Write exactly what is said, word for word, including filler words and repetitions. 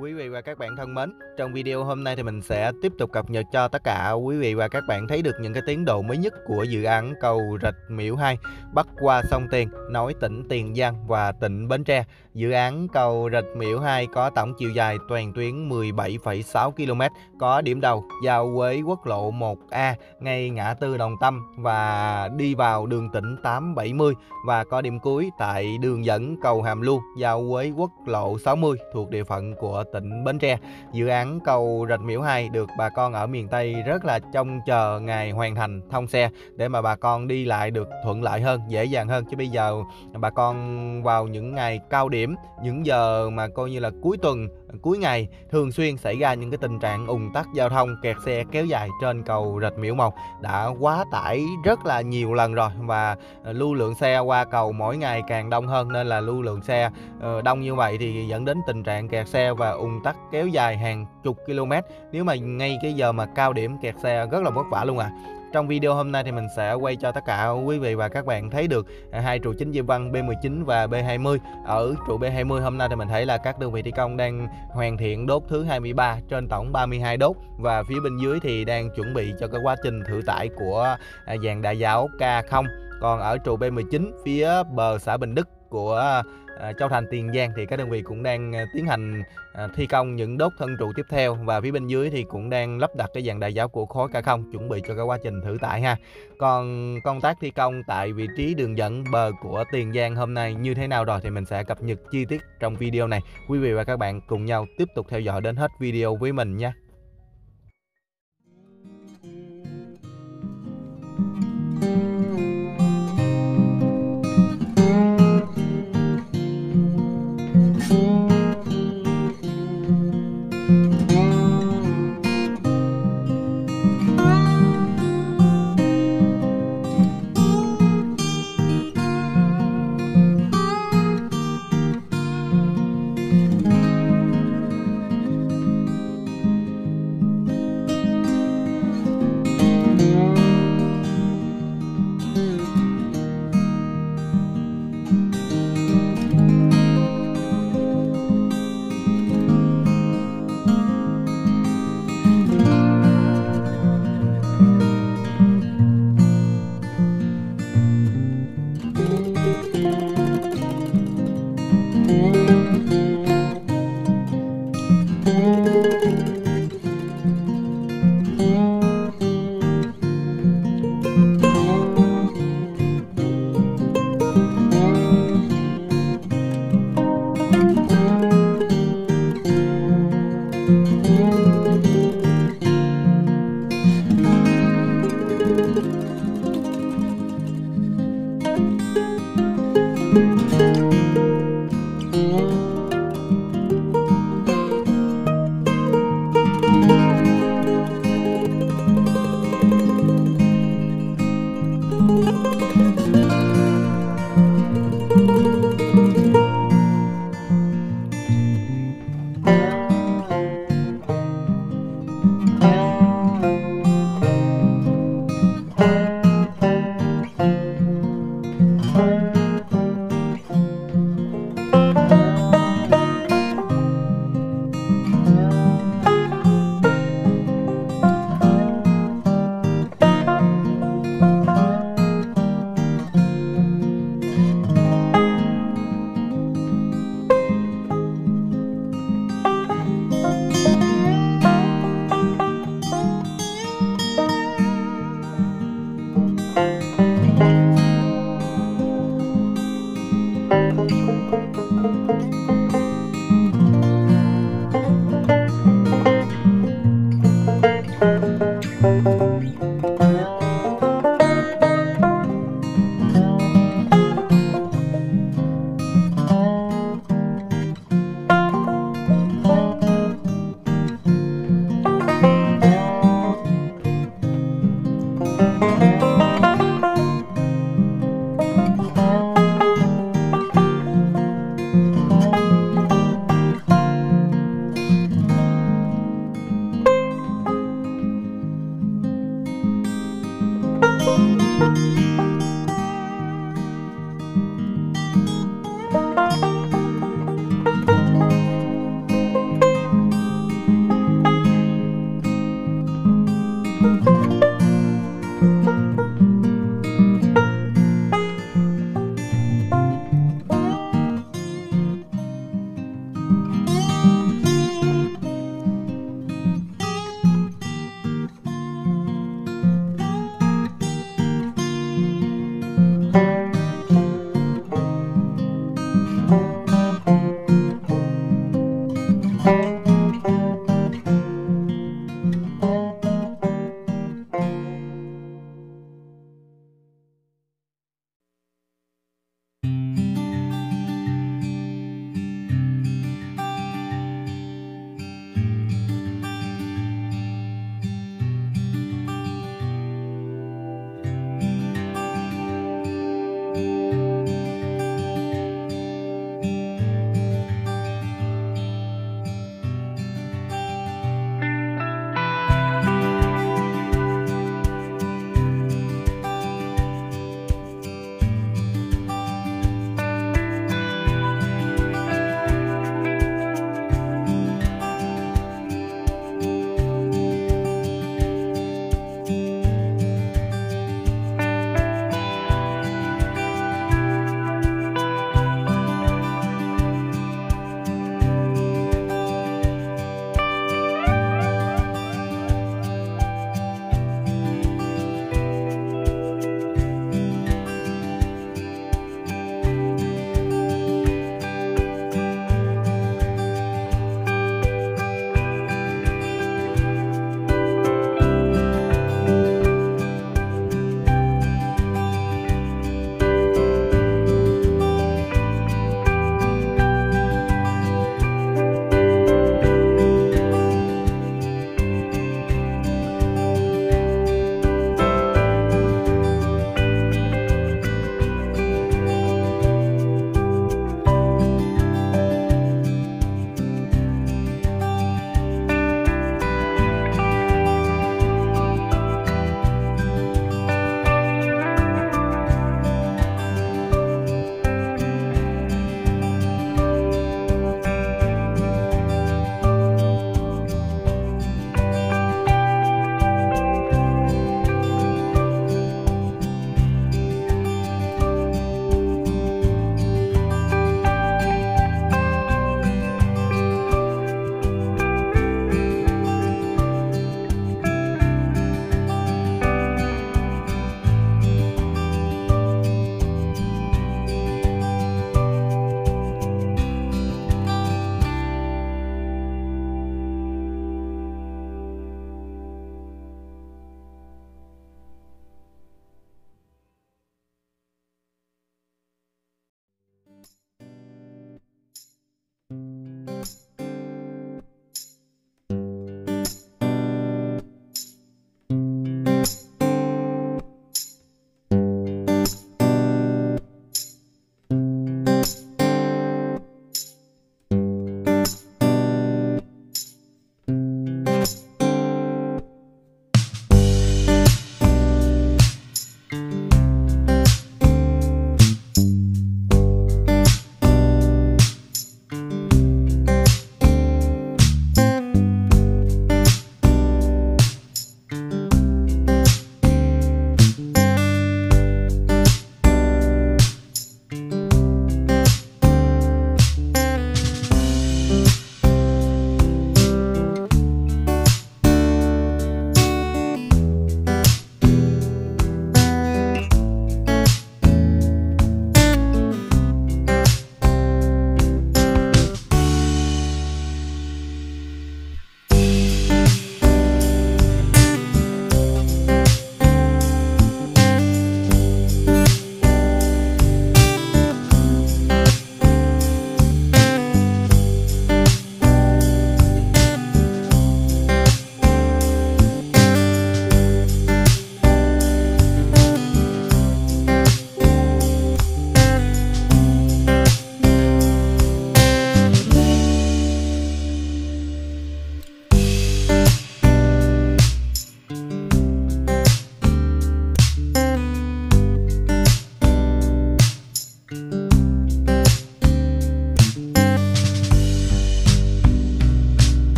Quý vị và các bạn thân mến, trong video hôm nay thì mình sẽ tiếp tục cập nhật cho tất cả quý vị và các bạn thấy được những cái tiến độ mới nhất của dự án cầu Rạch Miễu hai bắc qua sông Tiền, nối tỉnh Tiền Giang và tỉnh Bến Tre. Dự án cầu Rạch Miễu hai có tổng chiều dài toàn tuyến mười bảy phẩy sáu ki lô mét, có điểm đầu giao với quốc lộ một A ngay ngã tư Đồng Tâm và đi vào đường tỉnh tám bảy mươi, và có điểm cuối tại đường dẫn cầu Hàm Luông giao với quốc lộ sáu mươi thuộc địa phận của tỉnh Bến Tre. Dự án cầu Rạch Miễu hai được bà con ở miền Tây rất là trông chờ ngày hoàn thành thông xe để mà bà con đi lại được thuận lợi hơn, dễ dàng hơn. Chứ bây giờ bà con vào những ngày cao điểm, những giờ mà coi như là cuối tuần, cuối ngày, thường xuyên xảy ra những cái tình trạng ùn tắc giao thông, kẹt xe kéo dài trên cầu Rạch Miễu một, đã quá tải rất là nhiều lần rồi, và lưu lượng xe qua cầu mỗi ngày càng đông hơn, nên là lưu lượng xe đông như vậy thì dẫn đến tình trạng kẹt xe và ùn tắc kéo dài hàng chục km. Nếu mà ngay cái giờ mà cao điểm kẹt xe rất là vất vả luôn à. Trong video hôm nay thì mình sẽ quay cho tất cả quý vị và các bạn thấy được hai trụ chính Diêm Văn B mười chín và B hai mươi. Ở trụ B hai mươi hôm nay thì mình thấy là các đơn vị thi công đang hoàn thiện đốt thứ hai mươi ba trên tổng ba mươi hai đốt, và phía bên dưới thì đang chuẩn bị cho cái quá trình thử tải của dàn đà giáo K không. Còn ở trụ B mười chín phía bờ xã Bình Đức của À, Châu Thành Tiền Giang thì các đơn vị cũng đang à, tiến hành à, thi công những đốt thân trụ tiếp theo, và phía bên dưới thì cũng đang lắp đặt cái dàn đà giáo của khối K không chuẩn bị cho cái quá trình thử tải ha. Còn công tác thi công tại vị trí đường dẫn bờ của Tiền Giang hôm nay như thế nào rồi thì mình sẽ cập nhật chi tiết trong video này. Quý vị và các bạn cùng nhau tiếp tục theo dõi đến hết video với mình nha.